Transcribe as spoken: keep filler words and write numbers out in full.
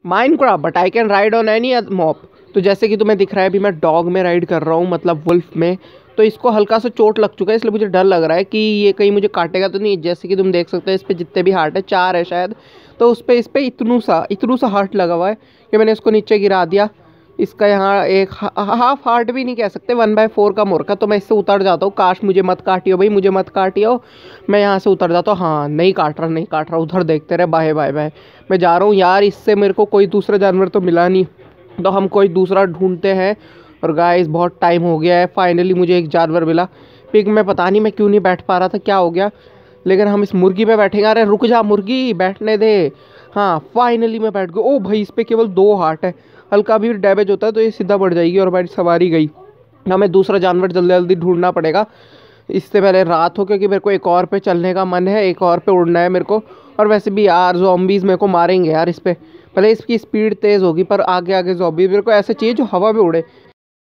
Minecraft but I can ride on any mob. तो जैसे कि तुम्हें दिख रहा है अभी मैं डॉग में राइड कर रहा हूँ, मतलब वुल्फ में। तो इसको हल्का सा चोट लग चुका है, इसलिए मुझे डर लग रहा है कि ये कहीं मुझे काटेगा तो नहीं। जैसे कि तुम देख सकते हो इस पर जितने भी हार्ट है, चार है शायद, तो उस पर इस पर इतनू सा इतनू सा हार्ट लगा हुआ है कि मैंने इसको नीचे गिरा दिया। इसका यहाँ एक हाफ हार्ट भी नहीं कह सकते, वन बाय फोर का मोरका। तो मैं इससे उतर जाता हूँ। काश मुझे मत काटियो भाई, मुझे मत काटियो। मैं यहाँ से उतर जाता हूँ। हाँ नहीं काट रहा, नहीं काट रहा। उधर देखते रहे, बाय बाय बाय। मैं जा रहा हूँ यार, इससे मेरे को कोई दूसरा जानवर तो मिला नहीं, तो हम कोई दूसरा ढूंढते हैं। और गाइस बहुत टाइम हो गया है, फाइनली मुझे एक जानवर मिला। पिग में पता नहीं मैं क्यों नहीं बैठ पा रहा था, क्या हो गया। लेकिन हम इस मुर्गी पे बैठेंगे। अरे रुक जा मुर्गी, बैठने दे। हाँ फाइनली मैं बैठ गया। ओ भाई इस पर केवल दो हार्ट है, हल्का भी डैमेज होता है तो ये सीधा बढ़ जाएगी और हमारी सवारी गई। हमें दूसरा जानवर जल्दी जल्दी ढूंढना पड़ेगा, इससे पहले रात हो, क्योंकि मेरे को एक और पे चलने का मन है, एक और पे उड़ना है मेरे को। और वैसे भी यार ज़ॉम्बीज़ मेरे को मारेंगे यार इस पे। भले इसकी स्पीड तेज़ होगी पर आगे आगे ज़ॉम्बी मेरे को ऐसे चाहिए जो हवा में उड़े।